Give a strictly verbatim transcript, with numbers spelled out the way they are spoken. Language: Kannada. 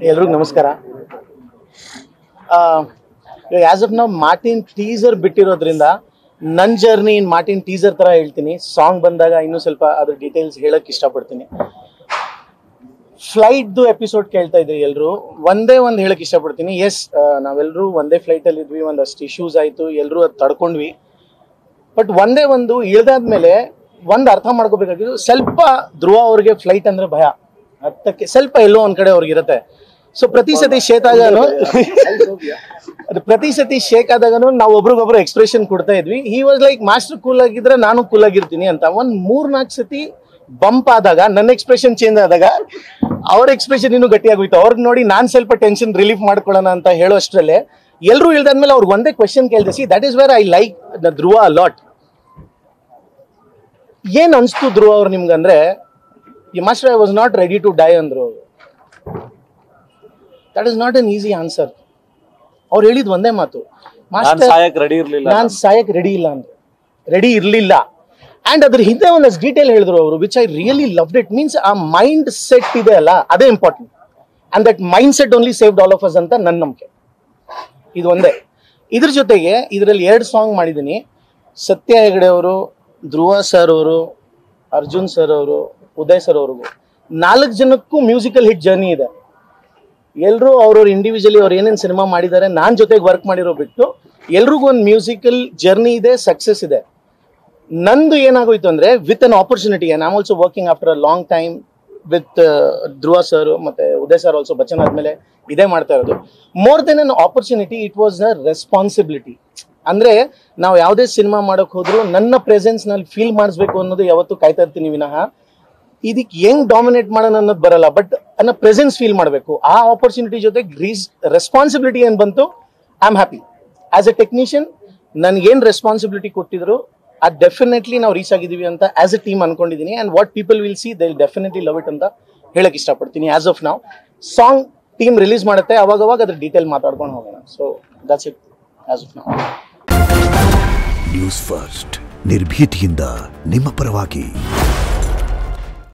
ಎಲ್ರಿಗೂ ನಮಸ್ಕಾರ. ಆಸ್ ಆಫ್ ನಾವು ಮಾರ್ಟಿನ್ ಟೀಸರ್ ಬಿಟ್ಟಿರೋದ್ರಿಂದ ನನ್ನ ಜರ್ನಿ ಇನ್ ಮಾರ್ಟಿನ್ ಟೀಸರ್ ತರ ಹೇಳ್ತೀನಿ. ಸಾಂಗ್ ಬಂದಾಗ ಇನ್ನೂ ಸ್ವಲ್ಪ ಅದ್ರ ಡೀಟೇಲ್ಸ್ ಹೇಳಕ್ ಇಷ್ಟಪಡ್ತೀನಿ. ಫ್ಲೈಟ್ದು ಎಪಿಸೋಡ್ ಕೇಳ್ತಾ ಇದ್ರಿ ಎಲ್ಲರೂ. ಒಂದೇ ಒಂದು ಹೇಳಕ್ ಇಷ್ಟಪಡ್ತೀನಿ. ಎಸ್, ನಾವೆಲ್ಲರೂ ಒಂದೇ ಫ್ಲೈಟಲ್ಲಿ ಇದ್ವಿ, ಒಂದಷ್ಟು ಇಶ್ಯೂಸ್ ಆಯಿತು, ಎಲ್ಲರೂ ಅದು ತಡ್ಕೊಂಡ್ವಿ. ಬಟ್ ಒಂದೇ ಒಂದು ಇಳ್ದಾದ್ಮೇಲೆ ಒಂದು ಅರ್ಥ ಮಾಡ್ಕೋಬೇಕಾಗಿದ್ದು, ಸ್ವಲ್ಪ ಧ್ರುವ ಅವ್ರಿಗೆ ಫ್ಲೈಟ್ ಅಂದ್ರೆ ಭಯ, ಹತ್ತಕ್ಕೆ ಸ್ವಲ್ಪ ಎಲ್ಲೋ ಒಂದ್ ಕಡೆ ಅವ್ರಿಗೆ ಇರುತ್ತೆ. ಸೊ ಪ್ರತಿ ಸತಿ ಶೇಕ್ ಆಗಾನು ಅದು ಪ್ರತಿ ಸತಿ ಶೇಕ್ ಆದಾಗನು ನಾವು ಒಬ್ರಿಗೊಬ್ರು ಎಕ್ಸ್ಪ್ರೆಷನ್ ಕೊಡ್ತಾ ಇದ್ವಿ. He was like master cool ಆಗಿದ್ರೆ ನಾನು ಕೂಲ್ ಆಗಿರ್ತೀನಿ ಅಂತ. ಒಂದ್ ಮೂರ್ ನಾಲ್ಕು ಸತಿ ಬಂಪ್ ಆದಾಗ ನನ್ನ ಎಕ್ಸ್ಪ್ರೆಷನ್ ಚೇಂಜ್ ಆದಾಗ ಅವ್ರ ಎಕ್ಸ್ಪ್ರೆಷನ್ ಇನ್ನೂ ಗಟ್ಟಿಯಾಗೋಯ್ತು. ಅವ್ರಿಗೆ ನೋಡಿ ನಾನ್ ಸ್ವಲ್ಪ ಟೆನ್ಷನ್ ರಿಲೀಫ್ ಮಾಡ್ಕೊಳ್ಳೋಣ ಅಂತ ಹೇಳೋ ಅಷ್ಟರಲ್ಲೇ ಎಲ್ಲರೂ ಇಳ್ದಾದ್ಮೇಲೆ ಅವ್ರಿಗೆ ಒಂದೇ ಕ್ವೆಶನ್ ಕೇಳ್ದೆ. See that is where I like the Dhruva lot. ಏನ್ ಅನ್ಸ್ತು ಧ್ರುವ ಅವ್ರು ನಿಮ್ಗಂದ್ರೆ, ಈ master I was not ready to die ಅಂದ್ರು. That is not an easy answer. ಅವ್ರು ಹೇಳಿದ್ ಒಂದೇ ಮಾತು, ಮಾಸ್ಟರ್ ರೆಡಿ ಇರ್ಲಿಲ್ಲ, ನಾನ್ ಸಾಯಕ್ ರೆಡಿ ಇಲ್ಲ ಅಂದ್ರೆ ರೆಡಿ ಇರ್ಲಿಲ್ಲ. ಅಂಡ್ ಅದ್ರ ಹಿಂದೆ ಒಂದಷ್ಟು ಡೀಟೇಲ್ ಹೇಳಿದ್ರು ಅವರು, which I really loved it. Means ಆ ಮೈಂಡ್ ಸೆಟ್ ಇದೆ ಅಲ್ಲ, ಅದೇ important. And that mind set only saved all of us ಅಂತ ನನ್ನ ನಂಬಿಕೆ. ಇದು ಒಂದೇ. ಇದ್ರ ಜೊತೆಗೆ ಇದರಲ್ಲಿ ಎರಡು ಸಾಂಗ್ ಮಾಡಿದ್ದೀನಿ. ಸತ್ಯ ಹೆಗಡೆ ಅವರು, ಧ್ರುವ ಸರ್ ಅವರು, ಅರ್ಜುನ್ ಸರ್ ಅವರು, ಉದಯ್ ಸರ್ ಅವ್ರಿಗೂ ನಾಲ್ಕು ಜನಕ್ಕೂ ಮ್ಯೂಸಿಕಲ್ ಹಿಟ್ ಜರ್ನಿ ಇದೆ. ಎಲ್ಲರೂ ಅವ್ರವ್ರ ಇಂಡಿವಿಜುವಲಿ ಅವ್ರು ಏನೇನು ಸಿನಿಮಾ ಮಾಡಿದ್ದಾರೆ, ನಾನು ಜೊತೆಗೆ ವರ್ಕ್ ಮಾಡಿರೋ ಬಿಟ್ಟು ಎಲ್ರಿಗೂ ಒಂದು ಮ್ಯೂಸಿಕಲ್ ಜರ್ನಿ ಇದೆ, ಸಕ್ಸಸ್ ಇದೆ. ನಂದು ಏನಾಗೋಯ್ತು ಅಂದ್ರೆ, with an opportunity, I am also working after a long time with Dhruva sir ಮತ್ತೆ ಉದಯ್ ಸರ್ ಆಲ್ಸೋ. ಬಚ್ಚನ್ ಆದ್ಮೇಲೆ ಇದೇ ಮಾಡ್ತಾ ಇರೋದು. More then an opportunity, it was a responsibility. ಅಂದ್ರೆ ನಾವು ಯಾವುದೇ ಸಿನಿಮಾ ಮಾಡಕ್ ಹೋದ್ರು ನನ್ನ ಪ್ರೆಸೆನ್ಸ್ ನಲ್ಲಿ ಫೀಲ್ ಮಾಡಿಸ್ಬೇಕು ಅನ್ನೋದು ಯಾವತ್ತೂ ಕಾಯ್ತಾ ಇರ್ತೀನಿ ವಿನಃ ಇದಕ್ಕೆ ಹೆಂಗ್ ಡಾಮಿನೇಟ್ ಮಾಡೋಣ ಅನ್ನೋದು ಬರಲ್ಲ. ಬಟ್ ನನ್ನ ಪ್ರೆಸೆನ್ಸ್ ಫೀಲ್ ಮಾಡಬೇಕು. ಆ ಆಪರ್ಚುನಿಟಿ ಜೊತೆ ಗ್ರೀಸ್ ರೆಸ್ಪಾನ್ಸಿಬಿಲಿಟಿ ಏನ್ ಬಂತು, I am happy. As a technician ನನ್ಗೇನ್ ರೆಸ್ಪಾನ್ಸಿಬಿಲಿಟಿ ಕೊಟ್ಟಿದ್ರು ಅದು ಡೆಫಿನೆಟ್ಲಿ ನಾವು ರೀಚ್ ಆಗಿದೀವಿ ಅಂತ ಆಸ್ ಎ ಟೀಮ್ ಅನ್ಕೊಂಡಿದ್ದೀನಿ. And what people will see they will definitely love it ಅಂತ ಹೇಳಕ್ ಇಷ್ಟಪಡ್ತೀನಿ. ಆಸ್ ಆಫ್ ನಾವು ಸಾಂಗ್ ಟೀಮ್ ರಿಲೀಸ್ ಮಾಡುತ್ತೆ, ಅವಾಗ ಅವಾಗ ಅದ್ರ ಡೀಟೇಲ್ ಮಾತಾಡ್ಕೊಂಡು ಹೋಗೋಣ. So that's it as of ನಾವು. ನ್ಯೂಸ್ ಫಸ್ಟ್, ನಿರ್ಭೀತಿಯಿಂದ ನಿಮ್ಮ ಪರವಾಗಿ.